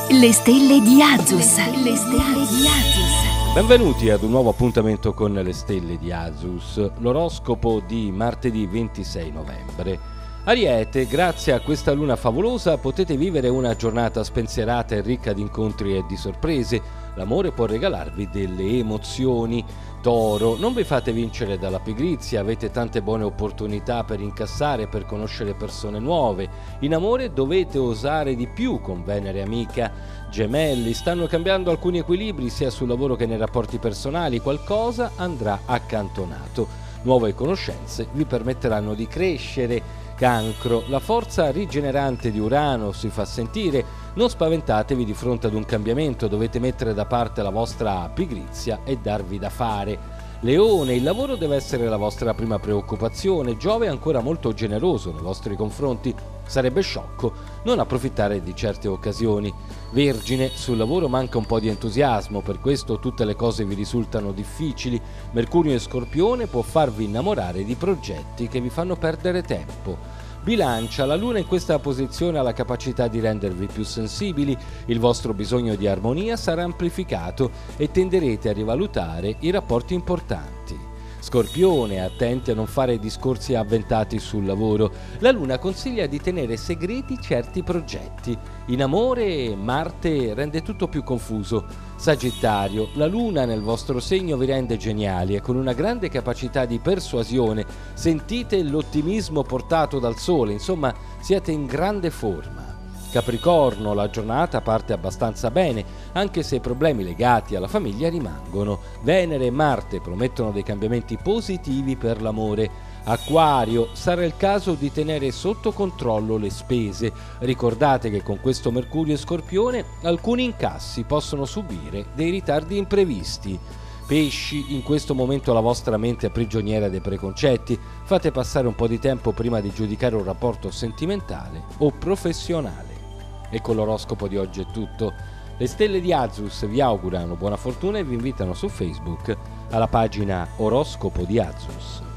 Le stelle di Azus. Le stelle di Azus. Benvenuti ad un nuovo appuntamento con le stelle di Azus, l'oroscopo di martedì 26 novembre. Ariete, grazie a questa luna favolosa potete vivere una giornata spensierata e ricca di incontri e di sorprese. L'amore può regalarvi delle emozioni. Toro, non vi fate vincere dalla pigrizia, avete tante buone opportunità per incassare e per conoscere persone nuove. In amore dovete osare di più con Venere amica. Gemelli, stanno cambiando alcuni equilibri sia sul lavoro che nei rapporti personali, qualcosa andrà accantonato. Nuove conoscenze vi permetteranno di crescere. Cancro, la forza rigenerante di Urano si fa sentire, non spaventatevi di fronte ad un cambiamento, dovete mettere da parte la vostra pigrizia e darvi da fare. Leone, il lavoro deve essere la vostra prima preoccupazione, Giove è ancora molto generoso nei vostri confronti, sarebbe sciocco non approfittare di certe occasioni. Vergine, sul lavoro manca un po' di entusiasmo, per questo tutte le cose vi risultano difficili. Mercurio in Scorpione può farvi innamorare di progetti che vi fanno perdere tempo. Bilancia, la luna in questa posizione ha la capacità di rendervi più sensibili, il vostro bisogno di armonia sarà amplificato e tenderete a rivalutare i rapporti importanti. Scorpione, attenti a non fare discorsi avventati sul lavoro. La luna consiglia di tenere segreti certi progetti. In amore, Marte rende tutto più confuso. Sagittario, la luna nel vostro segno vi rende geniali e con una grande capacità di persuasione. Sentite l'ottimismo portato dal sole, insomma, siete in grande forma. Capricorno, la giornata parte abbastanza bene, anche se i problemi legati alla famiglia rimangono. Venere e Marte promettono dei cambiamenti positivi per l'amore. Acquario, sarà il caso di tenere sotto controllo le spese. Ricordate che con questo Mercurio e Scorpione alcuni incassi possono subire dei ritardi imprevisti. Pesci, in questo momento la vostra mente è prigioniera dei preconcetti, fate passare un po' di tempo prima di giudicare un rapporto sentimentale o professionale. E con l'oroscopo di oggi è tutto. Le stelle di Azus vi augurano buona fortuna e vi invitano su Facebook alla pagina Oroscopo di Azus.